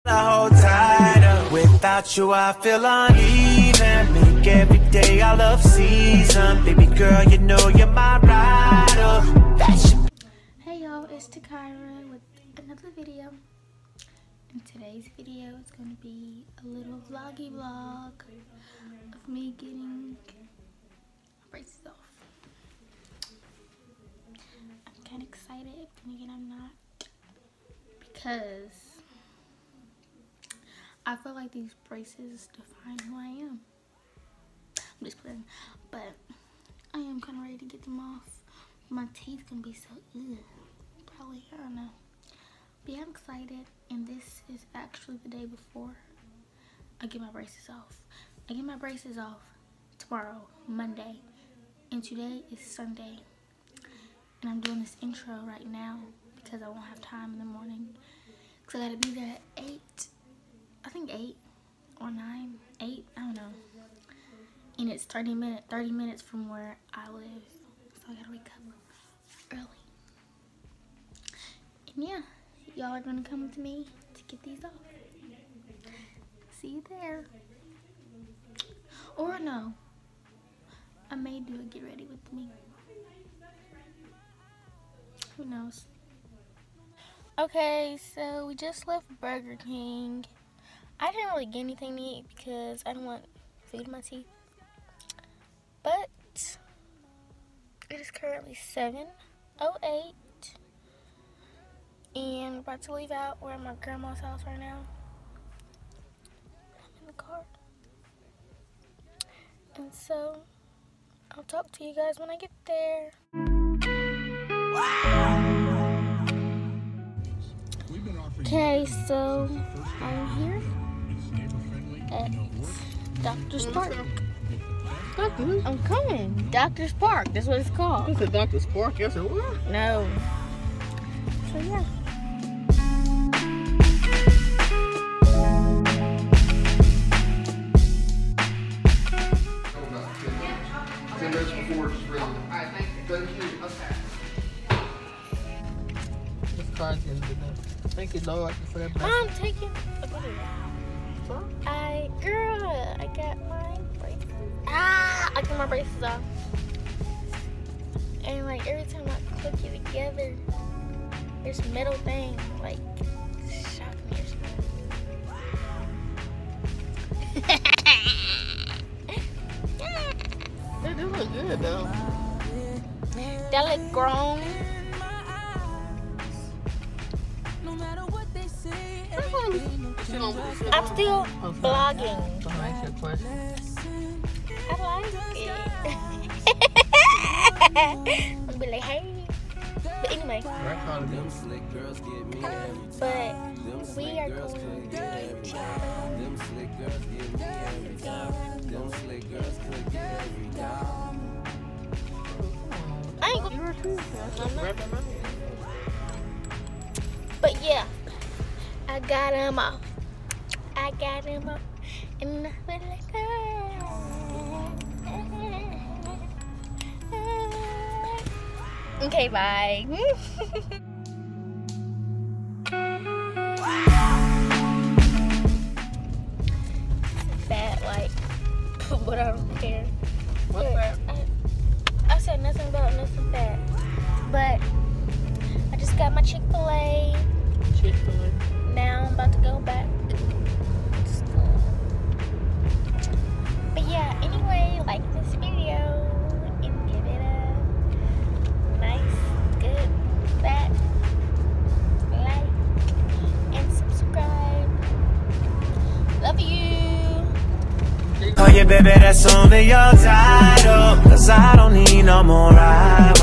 hold tighter. Without you I feel uneven. Make every day I love season. Baby girl, you know you're my rider. Hey y'all, it's Takira with another video. In today's video, it's going to be a little vloggy vlog of me getting my braces off. I'm kind of excited, but again I'm not, because I feel like these braces define who I am. I'm just playing, but I am kind of ready to get them off. My teeth can be so probably, I don't know. But yeah, I'm excited, and this is actually the day before I get my braces off. I get my braces off tomorrow, Monday, and today is Sunday. And I'm doing this intro right now because I won't have time in the morning. Because I gotta be there at 8, I think 8 or 9, 8, I don't know. And it's 30 minutes from where I live, so I gotta wake up early. And yeah, y'all are gonna come with me to get these off. See you there. Or no, I may do a get ready with me. Who knows? Okay, so we just left Burger King. I didn't really get anything to eat because I don't want food in my teeth. But it is currently 7:08. And we're about to leave out. We're at my grandma's house right now. I'm in the car. And so, I'll talk to you guys when I get there. Okay, so I'm here at Doctor's Park. I'm coming. Doctor's Park. That's what it's called. It's a Doctor's Park. Yes, it was. No. So yeah. 10 minutes before it's ready. Alright, thank you. Okay. This car's in the thank you, Lord, for that blessing. I'm taking a photo. Girl, I got my braces. I got my braces off. And like every time I click it together, this metal thing like shock me or something. They do look good though. That look grown. I'm still vlogging. So I ask you a question. I like it. I'll be like, hey. But anyway. But we are going to I ain't going to. But yeah, I got him off. I got him off. And I feel like okay, bye. Bad, like, but I don't care. What's that? I said nothing about nothing bad. But I just got my Chick-fil-A. Chick-fil-A. Now I'm about to go back to school. But yeah, anyway, like this video and give it a nice, good, fat like and subscribe. Love you. Oh yeah, baby, that's only your title. 'Cause I don't need no more rival.